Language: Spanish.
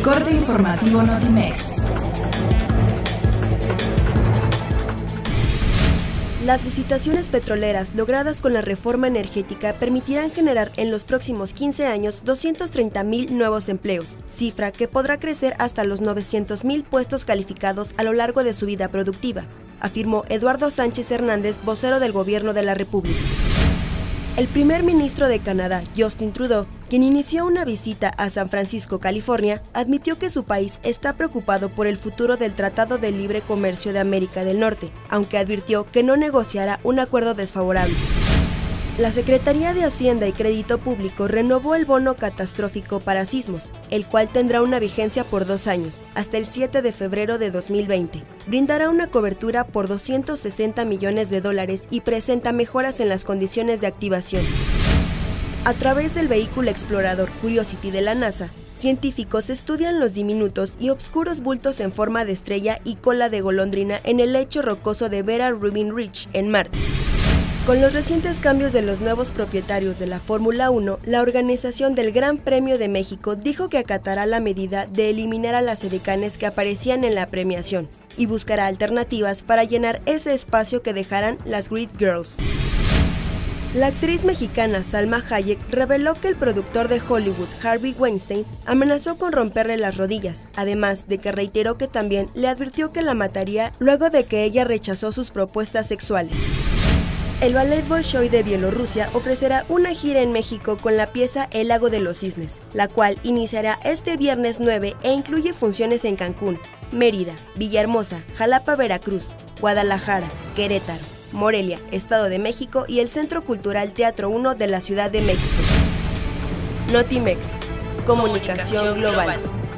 Corte informativo Notimex. Las licitaciones petroleras logradas con la reforma energética permitirán generar en los próximos 15 años 230,000 nuevos empleos, cifra que podrá crecer hasta los 900,000 puestos calificados a lo largo de su vida productiva, afirmó Eduardo Sánchez Hernández, vocero del Gobierno de la República. El primer ministro de Canadá, Justin Trudeau, quien inició una visita a San Francisco, California, admitió que su país está preocupado por el futuro del Tratado de Libre Comercio de América del Norte, aunque advirtió que no negociará un acuerdo desfavorable. La Secretaría de Hacienda y Crédito Público renovó el bono catastrófico para sismos, el cual tendrá una vigencia por 2 años, hasta el 7 de febrero de 2020. Brindará una cobertura por $260 millones y presenta mejoras en las condiciones de activación. A través del vehículo explorador Curiosity de la NASA, científicos estudian los diminutos y obscuros bultos en forma de estrella y cola de golondrina en el lecho rocoso de Vera Rubin Ridge, en Marte. Con los recientes cambios de los nuevos propietarios de la Fórmula 1, la organización del Gran Premio de México dijo que acatará la medida de eliminar a las edecanes que aparecían en la premiación y buscará alternativas para llenar ese espacio que dejarán las Grid Girls. La actriz mexicana Salma Hayek reveló que el productor de Hollywood, Harvey Weinstein, amenazó con romperle las rodillas, además de que reiteró que también le advirtió que la mataría luego de que ella rechazó sus propuestas sexuales. El Ballet Bolshoi de Bielorrusia ofrecerá una gira en México con la pieza El Lago de los Cisnes, la cual iniciará este viernes 9 e incluye funciones en Cancún, Mérida, Villahermosa, Jalapa, Veracruz, Guadalajara, Querétaro, Morelia, Estado de México y el Centro Cultural Teatro 1 de la Ciudad de México. Notimex, Comunicación Global.